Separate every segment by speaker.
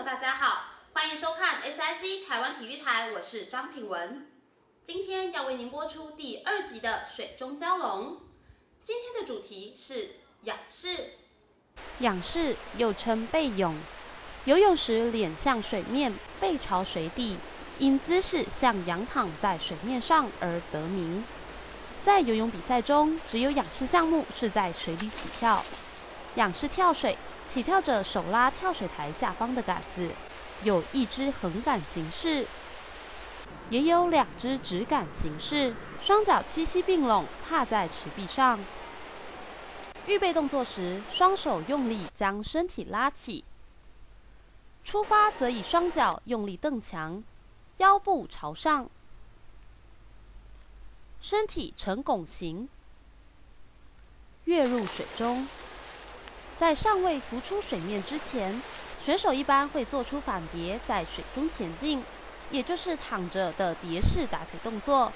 Speaker 1: 大家好，欢迎收看 SIC 台湾体育台，我是张品文。今天要为您播出第2集的水中蛟龙。今天的主题是仰视。
Speaker 2: 仰视又称背泳，游泳时脸向水面，背朝水底，因姿势像仰躺在水面上而得名。在游泳比赛中，只有仰视项目是在水里起跳。仰视跳水，起跳者手拉跳水台下方的杆子，有1支横杆形式，也有2支直杆形式，双脚屈膝并拢，踏在池壁上。预备动作时，双手用力将身体拉起；出发则以双脚用力蹬墙，腰部朝上，身体呈拱形，跃入水中。在尚未浮出水面之前，选手一般会做出反蝶，在水中前进，也就是躺着的蝶式打腿动作。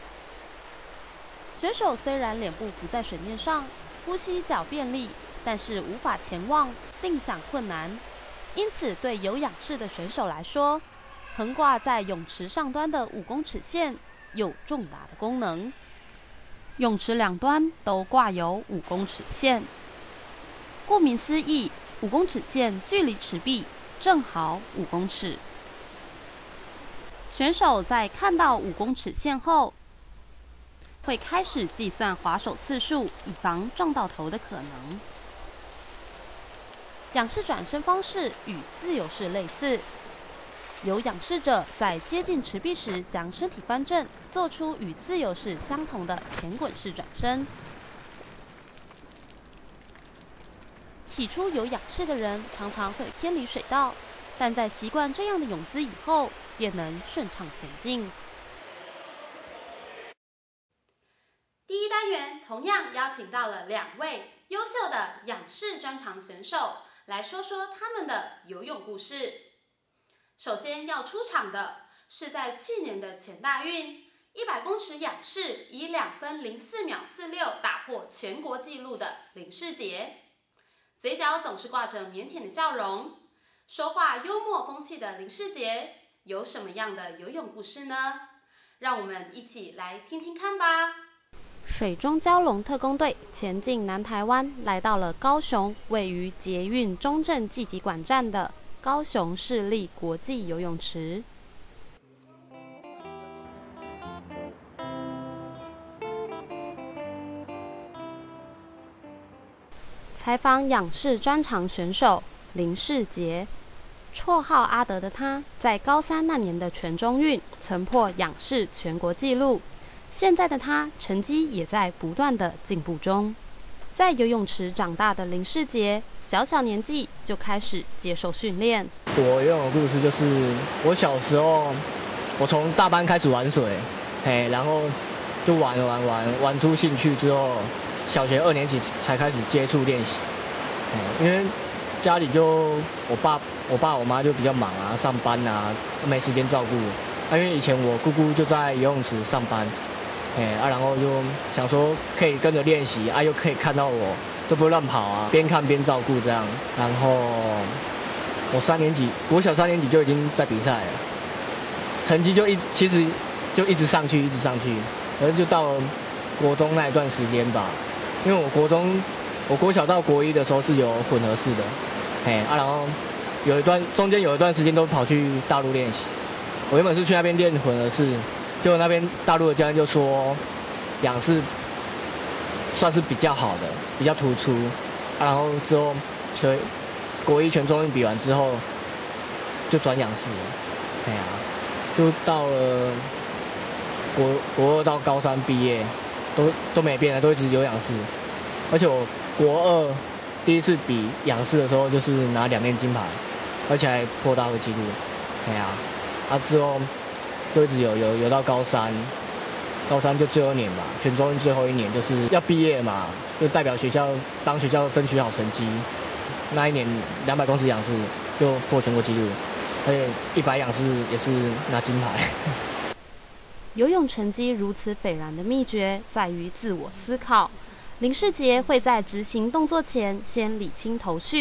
Speaker 2: 选手虽然脸部浮在水面上，呼吸较便利，但是无法前望，定向困难。因此，对有仰视的选手来说，横挂在泳池上端的5公尺线有重大的功能。泳池两端都挂有5公尺线。顾名思义，5公尺线距离池壁正好5公尺。选手在看到5公尺线后，会开始计算划手次数，以防撞到头的可能。仰视转身方式与自由式类似，有仰视者在接近池壁时，将身体翻正，做出与自由式相同的前滚式转身。起初有仰视的人常常会偏离水道，但在习惯这样的泳姿以后，便能顺畅前进。
Speaker 1: 第一单元同样邀请到了2位优秀的仰视专长选手，来说说他们的游泳故事。首先要出场的是在去年的全大运100公尺仰视以2分04秒46打破全国纪录的林士杰。嘴角总是挂着腼腆的笑容，说话幽默风趣的林士杰有什么样的游泳故事呢？让我们一起来听听看吧。
Speaker 2: 水中蛟龙特工队前进南台湾，来到了高雄位于捷运中正纪集馆站的高雄市立国际游泳池。采访仰视专长选手林士杰，绰号阿德的他，在高3那年的全中运曾破仰视全国纪录。现在的他成绩也在不断的进步中。在游泳池长大的林士杰，小年纪就开始接受训练。
Speaker 3: 我游泳的故事就是，我小时候，我从大班开始玩水，然后就玩出兴趣之后，小学2年级才开始接触练习。因为家里就我爸我妈就比较忙啊，上班啊，没时间照顾。因为以前我姑姑就在游泳池上班。然后就想说可以跟着练习又可以看到我都不会乱跑啊，边看边照顾这样。然后我国小3年级就已经在比赛了，成绩其实就一直上去，然后就到了国中那一段时间吧。因为我国小到国1的时候是有混合式的，然后中间有一段时间都跑去大陆练习。我原本是去那边练混合式。结果那边大陆的教练就说，仰视算是比较好的，比较突出。然后之后国1全中运比完之后，就转仰视了。就到了国2到高3毕业，都没变了，都一直有仰视。而且我国2第一次比仰视的时候，就是拿2面金牌，而且还破大陆纪录。之后。就一直有到高3就最后1年吧，全中运最后1年就是要毕业嘛，就代表学校帮学校争取好成绩。那一年200公尺仰视就破全国纪录，而且100仰视也是拿金牌。
Speaker 2: 游泳成绩如此斐然的秘诀在于自我思考。林士杰会在执行动作前先理清头绪，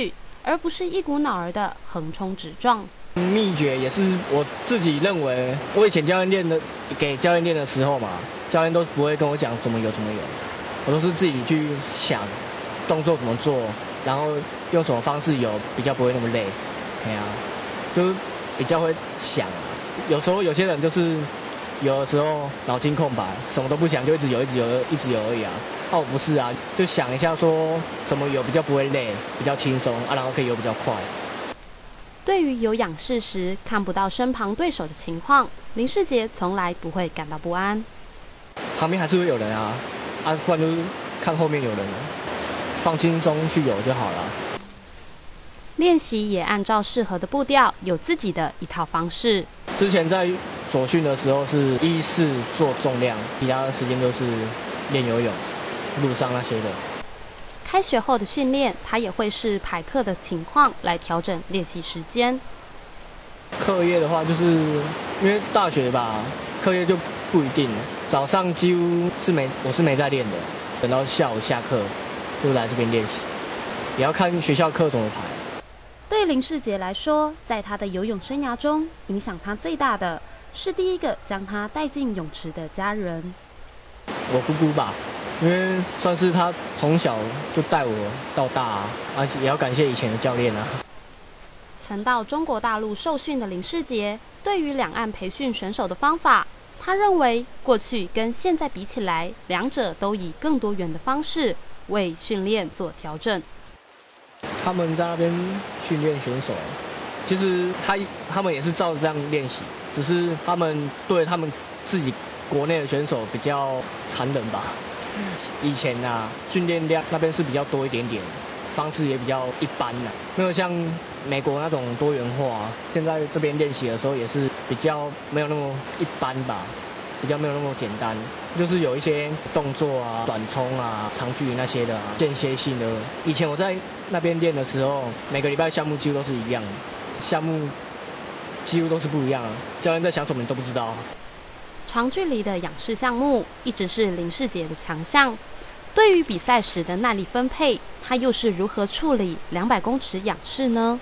Speaker 2: 而不是一股脑儿的横冲直撞。
Speaker 3: 秘诀也是我自己认为，我以前给教练练的时候嘛，教练都不会跟我讲怎么游，我都是自己去想动作怎么做，然后用什么方式游比较不会那么累。哎呀，就是比较会想。有时候有些人就是有的时候脑筋空白，什么都不想，就一直游而已啊。我不是啊，就想一下说怎么游比较不会累，比较轻松啊，然后可以游比较快。
Speaker 2: 对于有仰视时看不到身旁对手的情况，林士杰从来不会感到不安。
Speaker 3: 旁边还是会有人啊，不然就是看后面有人，放轻松去游就好了。
Speaker 2: 练习也按照适合的步调，有自己的一套方式。
Speaker 3: 之前在左训的时候是1-4做重量，其他的时间都是练游泳、路上那些的。
Speaker 2: 开学后的训练，他也会视排课的情况来调整练习时间。
Speaker 3: 课业的话，就是因为大学吧，课业就不一定，早上几乎我是没在练的，等到下午下课就来这边练习，也要看学校课怎么排。
Speaker 2: 对林士杰来说，在他的游泳生涯中，影响他最大的是第一个将他带进泳池的家人。
Speaker 3: 我姑姑吧，因为算是他从小就带我到大啊，也要感谢以前的教练啊。
Speaker 2: 曾到中国大陆受训的林士杰，对于两岸培训选手的方法，他认为过去跟现在比起来，两者都以更多元的方式为训练做调整。
Speaker 3: 他们在那边训练选手，其实他们也是照着这样练习，只是他们对他们自己国内的选手比较残忍吧。以前啊，训练量那边是比较多一点点，方式也比较一般的，没有像美国那种多元化。现在这边练习的时候也是比较没有那么一般吧，比较没有那么简单，就是有一些动作啊、短冲啊、长距离那些的啊，间歇性的。以前我在那边练的时候，每个礼拜项目几乎都是一样的，项目几乎都是不一样的，教练在想什么你都不知道。
Speaker 2: 长距离的仰视项目一直是林士杰的强项。对于比赛时的耐力分配，他又是如何处理200公尺仰视呢？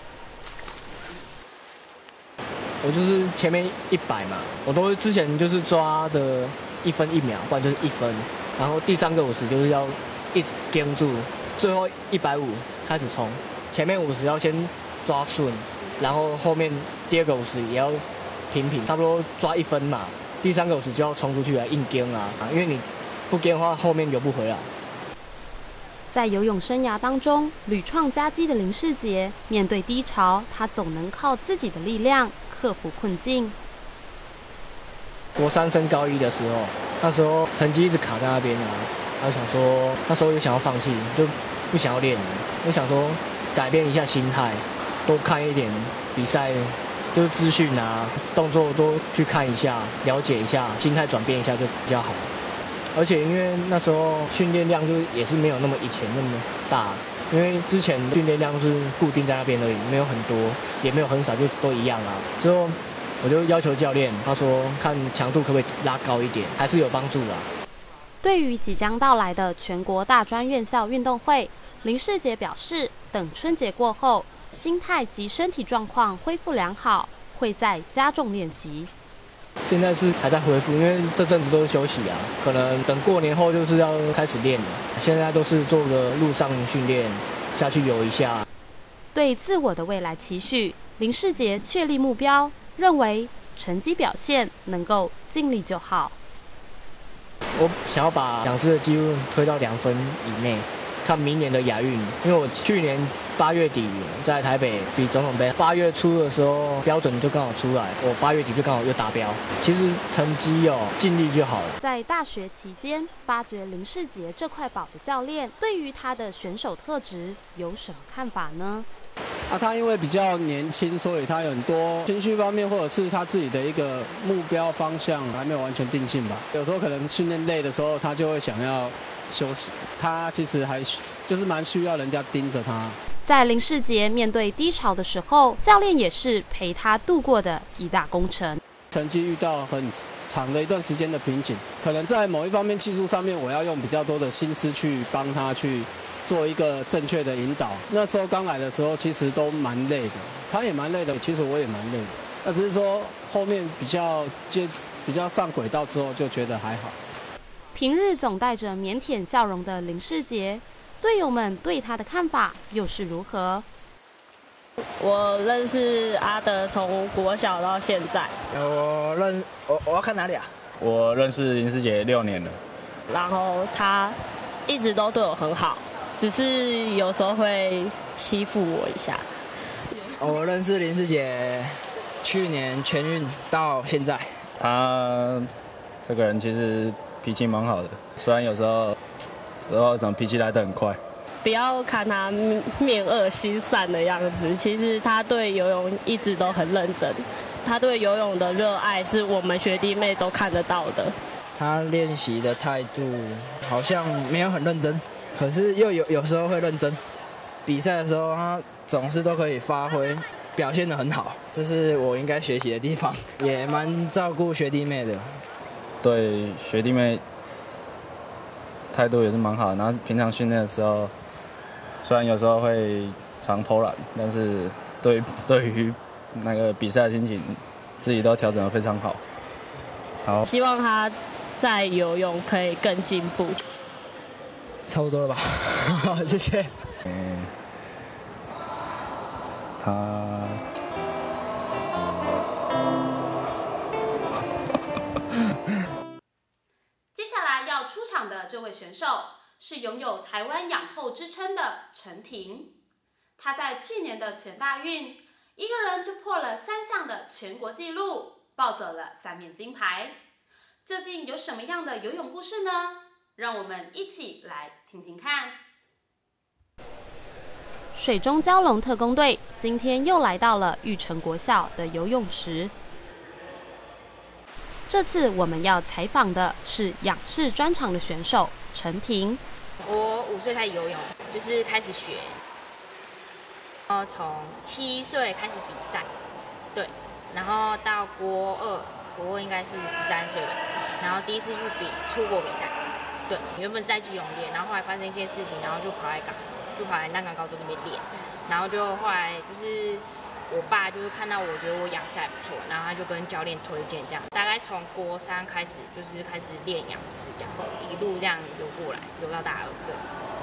Speaker 3: 我就是前面100嘛，我都之前就是抓着1分1秒，不然就是1分，然后第3个50就是要一直跟住，最后150开始冲，前面50要先抓顺，然后后面第2个50也要平，差不多抓1分嘛，第3个50就要冲出去来硬跟啊，因为你不跟的话后面游不回来。
Speaker 2: 在游泳生涯当中屡创佳绩的林士杰，面对低潮，他总能靠自己的力量克服困境。
Speaker 3: 国3升高1的时候，那时候成绩一直卡在那边啊，然后想说那时候又想要放弃，就不想要练了，我想说改变一下心态，多看一点比赛，就是资讯啊、动作多去看一下，了解一下，心态转变一下就比较好。而且因为那时候训练量就也是没有那么以前那么大，因为之前训练量是固定在那边而已，没有很多，也没有很少，就都一样啊。之后我就要求教练，他说看强度可不可以拉高一点，还是有帮助啦。
Speaker 2: 对于即将到来的全国大专院校运动会，林士杰表示，等春节过后，心态及身体状况恢复良好，会再加重练习。
Speaker 3: 现在是还在恢复，因为这阵子都是休息啊，可能等过年后就是要开始练了。现在都是做个路上训练，下去游一下。
Speaker 2: 对自我的未来期许，林士杰确立目标，认为成绩表现能够尽力就好。
Speaker 3: 我想要把仰视的记录推到2分以内，看明年的亚运。因为我去年8月底在台北比总统杯，8月初的时候标准就刚好出来，我8月底就刚好又达标。其实成绩尽力就好了。
Speaker 2: 在大学期间发掘林士杰这块宝的教练，对于他的选手特质有什么看法呢？
Speaker 4: 他因为比较年轻，所以他有很多情绪方面或者是他自己的一个目标方向还没有完全定性吧。有时候可能训练累的时候，他就会想要休息。他其实还就是蛮需要人家盯着他。
Speaker 2: 在林士杰面对低潮的时候，教练也是陪他度过的一大功臣。
Speaker 4: 成绩遇到很长的一段时间的瓶颈，可能在某一方面技术上面，我要用比较多的心思去帮他去做一个正确的引导。那时候刚来的时候，其实都蛮累的，他也蛮累的，其实我也蛮累的。那只是说后面比较上轨道之后，就觉得还好。
Speaker 2: 平日总带着腼腆笑容的林世杰，队友们对他的看法又是如何？
Speaker 5: 我认识阿德从国小到现在，
Speaker 6: 我要看哪里啊？
Speaker 7: 我认识林师姐6年了，
Speaker 5: 然后他一直都对我很好，只是有时候会欺负我一下。
Speaker 6: 我认识林师姐，去年全运到现在。
Speaker 7: 她这个人其实脾气蛮好的，虽然有时候怎么脾气来得很快。
Speaker 5: 不要看他面恶心善的样子，其实他对游泳一直都很认真。他对游泳的热爱是我们学弟妹都看得到的。
Speaker 6: 他练习的态度好像没有很认真，可是又有时候会认真。比赛的时候，他总是都可以发挥，表现得很好，这是我应该学习的地方，也蛮照顾学弟妹的。
Speaker 7: 对学弟妹态度也是蛮好的，然后平常训练的时候，虽然有时候会常偷懒，但是对于那个比赛的心情，自己都调整得非常好。好，
Speaker 5: 希望他在游泳可以更进步。
Speaker 6: 差不多了吧，谢谢。
Speaker 7: 他
Speaker 1: 接下来要出场的这位选手是拥有台湾养后之称的陈婷。他在去年的全大运，一个人就破了3项的全国纪录，抱走了3面金牌。究竟有什么样的游泳故事呢？让我们一起来听听看。
Speaker 2: 水中蛟龙特工队今天又来到了玉成国小的游泳池。这次我们要采访的是仰视专长的选手陈婷。
Speaker 8: 我5岁开始游泳，就是开始学，然后从7岁开始比赛，对，然后到国二应该是13岁吧，然后第一次去出国比赛，对，原本是在基隆练，然后后来发生一些事情，然后就跑来南港高中这边练，然后就后来就是我爸就是看到我觉得我仰视还不错，然后他就跟教练推荐这样，大概从国3开始就是开始练仰视这样，一路这样游过来，游到大2，对。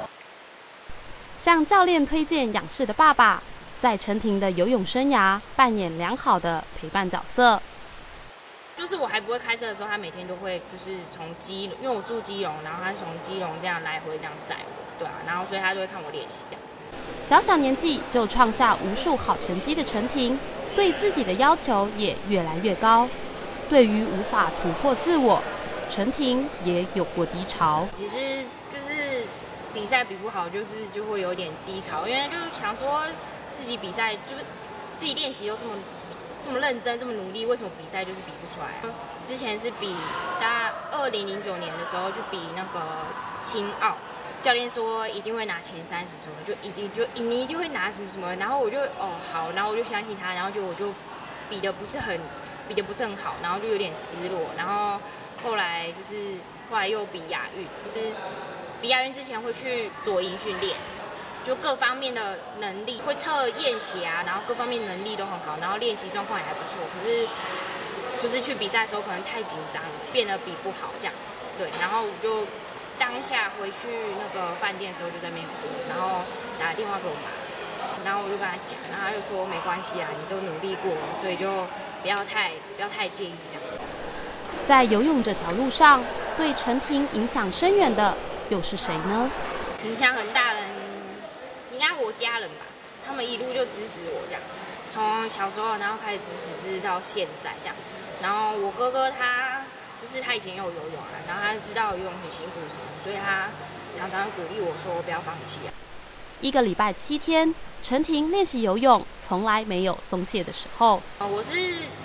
Speaker 2: 向教练推荐仰视的爸爸，在陈婷的游泳生涯扮演良好的陪伴角色。
Speaker 8: 就是我还不会开车的时候，他每天都会就是从基隆，因为我住基隆，然后他从基隆这样来回这样载我，对啊，然后所以他都会看我练习这样。
Speaker 2: 小年纪就创下无数好成绩的陈婷，对自己的要求也越来越高。对于无法突破自我，陈婷也有过低潮。
Speaker 8: 其实就是比赛比不好，就会有点低潮，因为就想说自己比赛就是自己练习又这么认真，这么努力，为什么比赛就是比不出来？之前是比大概2009年的时候去比那个青奥，教练说一定会拿前3什么什么，你一定会拿什么什么，然后我就好，然后我就相信他，然后我就比得不是很好，然后就有点失落，然后后来又比亚运，就是比亚运之前会去左营训练。就各方面的能力会测验血啊，然后各方面能力都很好，然后练习状况也还不错。可是就是去比赛的时候可能太紧张，变得比不好这样。对，然后我就当下回去那个饭店的时候就在那边哭，然后打电话给我妈，然后我就跟她讲，然后她就说没关系啊，你都努力过了，所以就不要太介意这样。
Speaker 2: 在游泳这条路上，对陈婷影响深远的又是谁呢？
Speaker 8: 影响很大的。应该我家人吧，他们一路就支持我这样，从小时候然后开始支持到现在这样。然后我哥哥他以前有游泳啊，然后他知道游泳很辛苦什么，所以他常常鼓励我说不要放弃啊。
Speaker 2: 1个礼拜7天，陈婷练习游泳，从来没有松懈的时候。
Speaker 8: 我是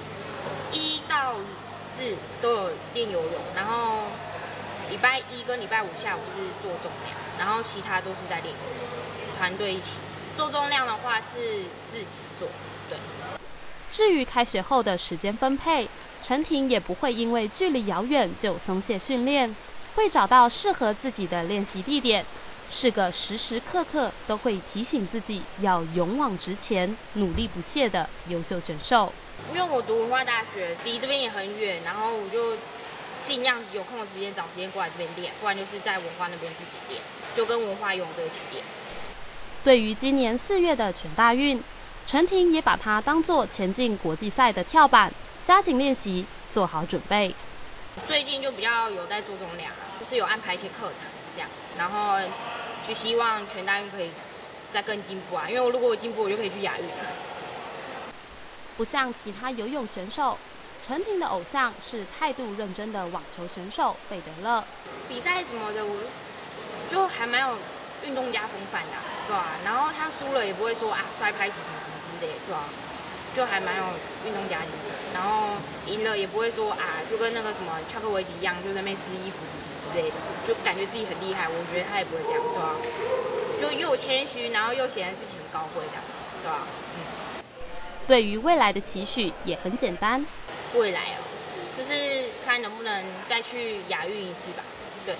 Speaker 8: 1到日都有练游泳，然后礼拜1跟礼拜5下午是做重量，然后其他都是在练游泳。团队一起做重量的话是自己做，对。
Speaker 2: 至于开学后的时间分配，陈婷也不会因为距离遥远就松懈训练，会找到适合自己的练习地点， 是个时时刻刻都会提醒自己要勇往直前、努力不懈的优秀选手。
Speaker 8: 因为我读文化大学，离这边也很远，然后我就尽量有空的时间找时间过来这边练，不然就是在文化那边自己练，就跟文化游泳队一起练。
Speaker 2: 对于今年4月的全大运，陈婷也把它当作前进国际赛的跳板，加紧练习，做好准备。
Speaker 8: 最近就比较有在做重量，就是有安排一些课程这样，然后就希望全大运可以再更进步啊，因为如果我进步，我就可以去亚运了。
Speaker 2: 不像其他游泳选手，陈婷的偶像是态度认真的网球选手费德勒。
Speaker 8: 比赛什么的，我就还蛮有运动家风范的，对吧？然后他输了也不会说啊摔拍子什么什么之类的，对吧？就还蛮有运动家精神。然后赢了也不会说啊，就跟那个什么乔克维奇一样，就在那边撕衣服什么什么之类的，就感觉自己很厉害。我觉得他也不会这样，对吧？就又谦虚，然后又显得自己很高贵，这样，对吧？
Speaker 2: 对于未来的期许也很简单，
Speaker 8: 未来哦，就是看能不能再去亚运一次吧，对。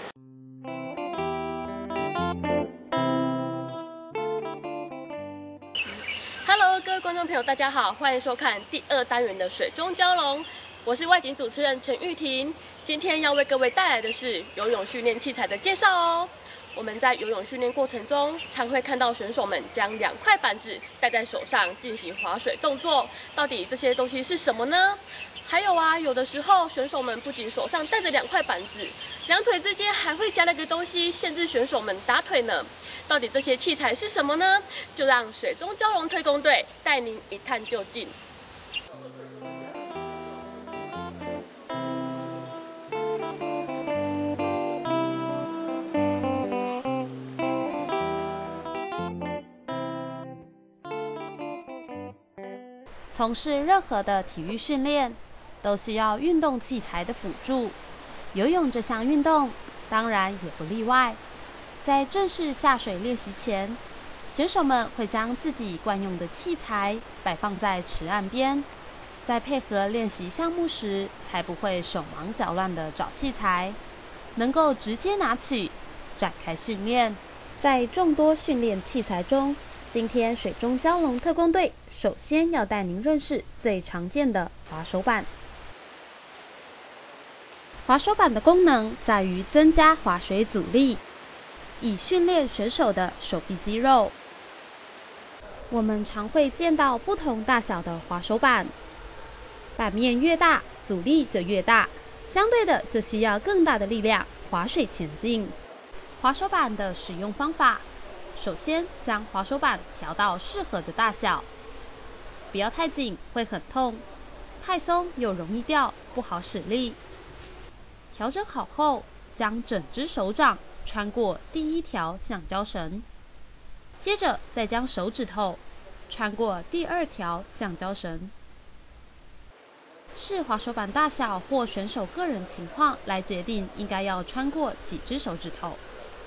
Speaker 9: Hello， 各位观众朋友，大家好，欢迎收看第2单元的水中蛟龙，我是外景主持人陈玉婷，今天要为各位带来的是游泳训练器材的介绍哦。我们在游泳训练过程中，常会看到选手们将2块板子戴在手上进行划水动作，到底这些东西是什么呢？还有啊，有的时候选手们不仅手上戴着2块板子，2腿之间还会夹了个东西，限制选手们打腿呢。到底这些器材是什么呢？就让水中蛟龙特工队带您一探究竟。
Speaker 2: 从事任何的体育训练，都需要运动器材的辅助。游泳这项运动当然也不例外。在正式下水练习前，选手们会将自己惯用的器材摆放在池岸边，在配合练习项目时，才不会手忙脚乱地找器材，能够直接拿取，展开训练。在众多训练器材中，今天水中蛟龙特工队首先要带您认识最常见的滑手板。滑手板的功能在于增加滑水阻力，以训练选手的手臂肌肉。我们常会见到不同大小的滑手板，板面越大，阻力就越大，相对的就需要更大的力量划水前进。滑手板的使用方法，首先将滑手板调到适合的大小，不要太紧会很痛，太松又容易掉，不好使力。调整好后，将整只手掌穿过第1条橡胶绳，接着再将手指头穿过第2条橡胶绳。视滑手板大小或选手个人情况来决定应该要穿过几只手指头。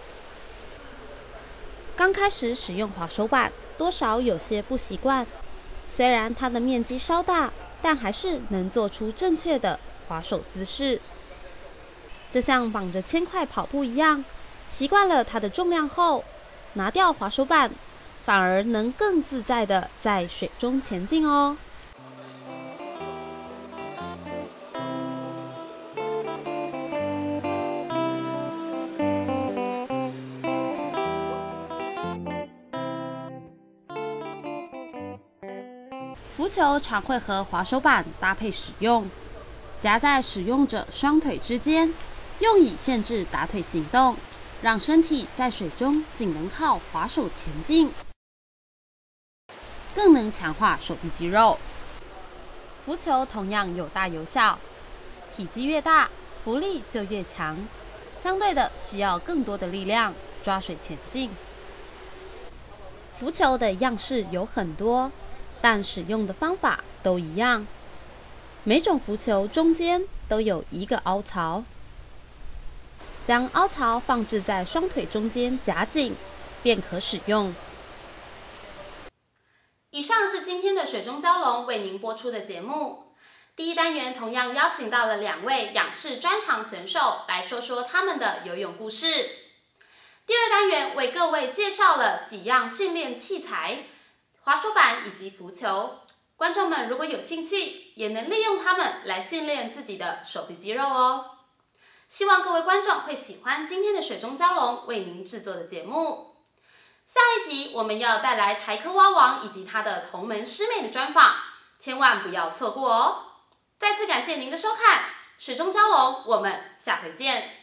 Speaker 2: 刚开始使用滑手板，多少有些不习惯。虽然它的面积稍大，但还是能做出正确的滑手姿势。就像绑着铅块跑步一样，习惯了它的重量后，拿掉滑手板，反而能更自在地在水中前进哦。浮球常会和滑手板搭配使用，夹在使用者双腿之间，用以限制打腿行动，让身体在水中仅能靠滑手前进，更能强化手臂肌肉。浮球同样有大有小，体积越大，浮力就越强，相对的需要更多的力量抓水前进。浮球的样式有很多，但使用的方法都一样。每种浮球中间都有一个凹槽，将凹槽放置在双腿中间夹紧，便可使用。
Speaker 1: 以上是今天的水中蛟龙为您播出的节目。第1单元同样邀请到了2位仰视专长选手来说说他们的游泳故事。 第2单元为各位介绍了几样训练器材，滑手板以及浮球。观众们如果有兴趣，也能利用它们来训练自己的手臂肌肉哦。希望各位观众会喜欢今天的水中蛟龙为您制作的节目。下一集我们要带来台科蛙王以及他的同门师妹的专访，千万不要错过哦！再次感谢您的收看，水中蛟龙，我们下回见。